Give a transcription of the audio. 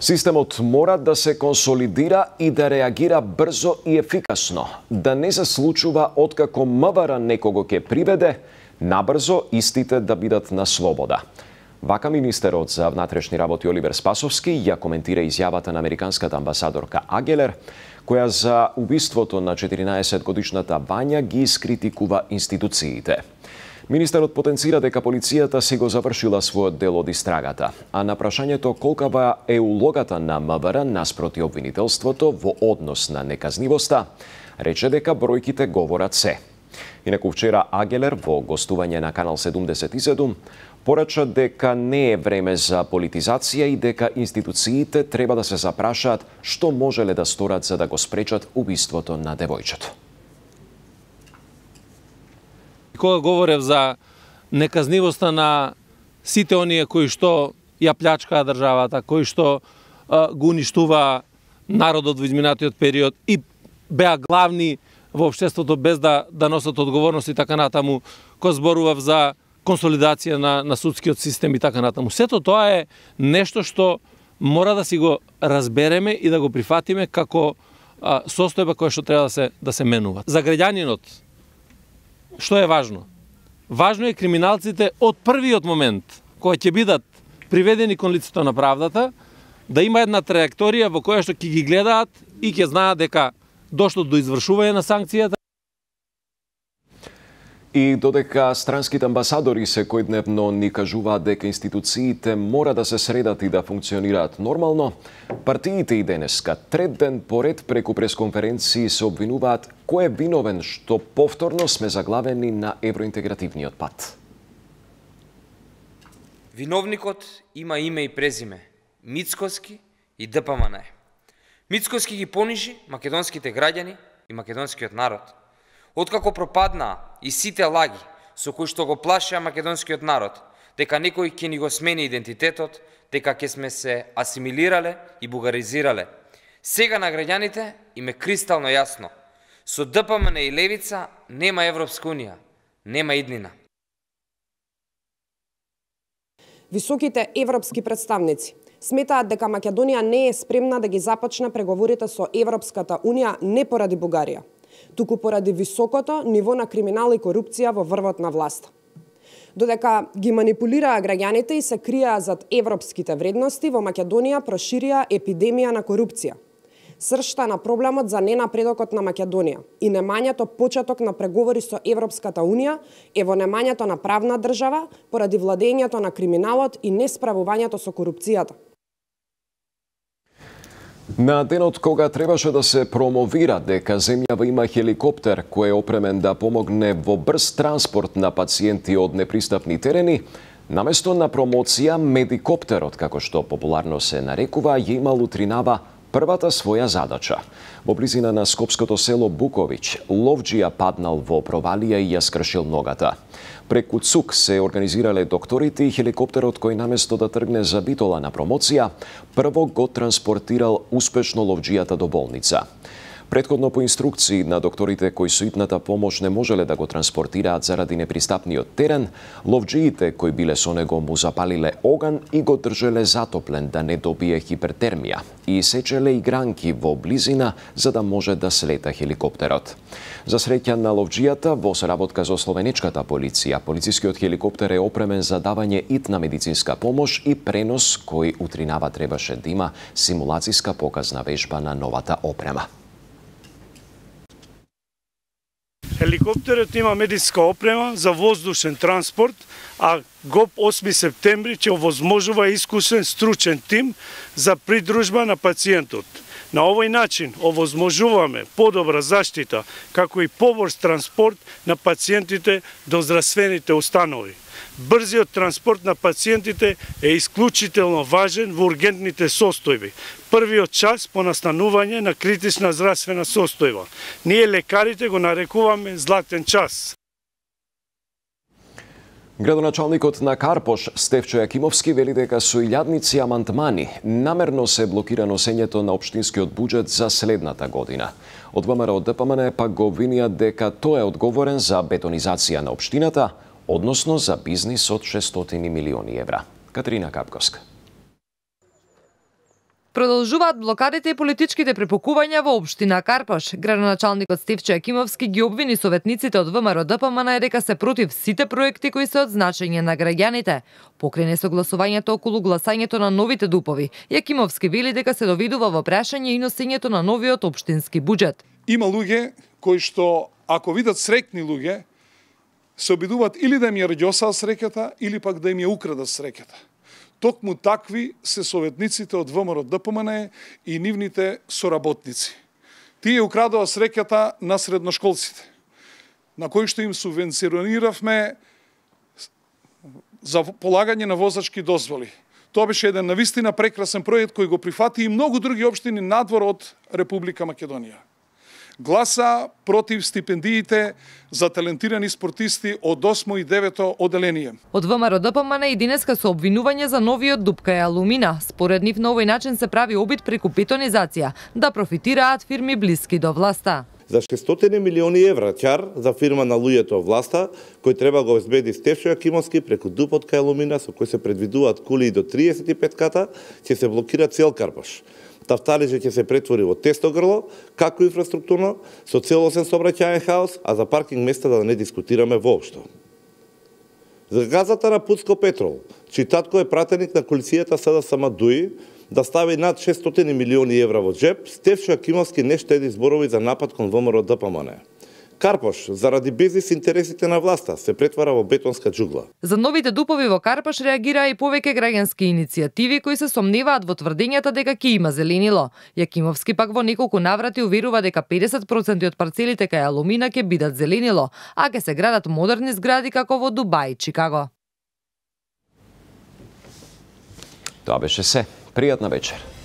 Системот мора да се консолидира и да реагира брзо и ефикасно. Да не се случува откако МВР некого ќе приведе, набрзо истите да бидат на слобода. Вака министерот за внатрешни работи Оливер Спасовски ја коментира изјавата на американската амбасадорка Агелер, која за убиството на 14-годишната Вања ги искритикува институциите. Министерот потенцира дека полицијата си го завршила својот дел од истрагата, а на прашањето колкава е улогата на МВР наспроти обвинителството во однос на неказнивоста, рече дека бројките говорат се. Инаку вчера Агелер во гостување на Канал 77 порача дека не е време за политизација и дека институциите треба да се запрашаат што можеле да сторат за да го спречат убиството на девојчето. Кога говорев за неказнивоста на сите оние кои што ја плячкаа државата, кои што го уништува народот во изминатиот период и беа главни во општеството без да носат одговорност и така натаму, кога зборував за консолидација на судскиот систем и така натаму. Сето тоа е нешто што мора да си го разбереме и да го прифатиме како состојба која што треба да се менува. За граѓанинот, што е важно? Важно е криминалците од првиот момент, кога ќе бидат приведени кон лицето на правдата, да има една траекторија во која што ќе ги гледаат и ќе знаат дека дошло до извршување на санкцијата. И додека странските амбасадори секојдневно ни кажуваат дека институциите мора да се средат и да функционираат нормално, партиите и денеска трет ден поред преку пресконференции се обвинуваат кој е виновен што повторно сме заглавени на евроинтегративниот пат. Виновникот има име и презиме – Мицкоски и ДПМН. Мицкоски ги понижи македонските граѓани и македонскиот народ. Откако пропаднаа и сите лаги со кои што го плашеа македонскиот народ, дека некој ќе ни го смени идентитетот, дека ќе сме се асимилирале и бугаризирале. Сега на граѓаните им е кристално јасно. Со ДПМН и Левица нема Европска унија, нема иднина. Високите европски представници сметаат дека Македонија не е спремна да ги започне преговорите со Европската унија не поради Бугарија, туку поради високото ниво на криминал и корупција во врвот на власта. Додека ги манипулираа граѓаните и се криеа зад европските вредности, во Македонија проширија епидемија на корупција. Сршта на проблемот за ненапредокот на Македонија и немањето почеток на преговори со Европската унија е во немањето на правна држава поради владењето на криминалот и несправувањето со корупцијата. На денот кога требаше да се промовира дека земјава има хеликоптер кој е опремен да помогне во брз транспорт на пациенти од непристапни терени, наместо на промоција медикоптерот, како што популарно се нарекува, ја имал утринава првата своја задача. Во близина на скопското село Буковиќ, ловџија паднал во провалија и ја скршил ногата. Преку ЦУК се организирале докторите и хеликоптерот кој наместо да тргне за Битола на промоција, прво го транспортирал успешно ловџијата до болница. Претходно по инструкции на докторите кои со итната помош не можеле да го транспортираат заради непристапниот терен, ловџиите кои биле со него му запалиле оган и го држеле затоплен да не добие хипертермија и сечеле игранки во близина за да може да слета хеликоптерот. За среќа на ловџијата, во соработка со словенечката полиција, полицискиот хеликоптер е опремен за давање итна медицинска помош и пренос кој утринава требаше да има симулацијска показна вежба на новата опрема. Хеликоптерот има медицинска опрема за воздушен транспорт, а ГОП 8 септември ќе овозможува искусен стручен тим за придружба на пациентот. На овој начин овозможуваме подобра заштита, како и побрз транспорт на пациентите до здравствените установи. Брзиот транспорт на пациентите е исклучително важен во ургентните состојби. Првиот час по настанување на критична здравствена состојба. Ние лекарите го нарекуваме златен час. Градоначалникот на Карпош, Стефчо Јакимовски, вели дека со илјадници амандмани намерно се блокира носењето на општинскиот буџет за следната година. Од ВМРО ДПМН пак го обвинија дека тој е одговорен за бетонизација на општината, односно за бизнис од 600 милиони евра. Катерина Капковска. Продолжуваат блокадите и политичките препукувања во општина Карпаш. Градоначалникот Стефчо Јакимовски ги обвини советниците од ВМРО ДПМН дека се против сите проекти кои се од значење на граѓаните. Покрај несогласувањето околу гласањето на новите дупови, Јакимовски вели дека се довидува во прашање и носењето на новиот општински буџет. Има луѓе кои што ако видат среќни луѓе, се обидуваат или да им ја раѓосаат среќата, или пак да им ја украдат среќата. Токму такви се советниците од ВМРО ДПМН и нивните соработници. Тие украдоа среќата на средношколците, на кои што им субвенциониравме за полагање на возачки дозволи. Тоа беше еден навистина прекрасен проект кој го прифати и многу други општини надвор од Република Македонија. Гласа против стипендиите за талентирани спортисти од 8 и 9 оделение. Од ВМРО ДПМН и денеска со обвинување за новиот дупка и алумина. Според нив на овој начин се прави обид преку бетонизација да профитираат фирми блиски до власта. За 600 милиони евра ќар за фирма на луѓето власта, кој треба го обезбеди Стефчо Јакимовски преку дупот кај алумина со кој се предвидуваат кули до 35 ката, ќе се блокира цел Карпаш. Тафталиже ќе се претвори во тестогрло, како инфраструктурно, со целосен сообраќајен хаос, а за паркинг места да не дискутираме воопшто. За газата на Пуцко Петрол, чиј татко е пратеник на колицијата СДСМ Мадуи, да стави над 600 милиони евра во джеб, Стефчо Јакимовски не штеди зборови за напад кон ВМРО ДПМН. Карпаш, заради бизнис интересите на власта, се претвара во бетонска џугла. За новите дупови во Карпаш реагираа и повеќе граѓански иницијативи кои се сомневаат во тврдењата дека ќе има зеленило. Јакимовски пак во неколку наврати уверува дека 50% од парцелите кај алумина ќе бидат зеленило, а ќе се градат модерни згради како во Дубај и Чикаго. Тоа беше се. Пријатна вечер.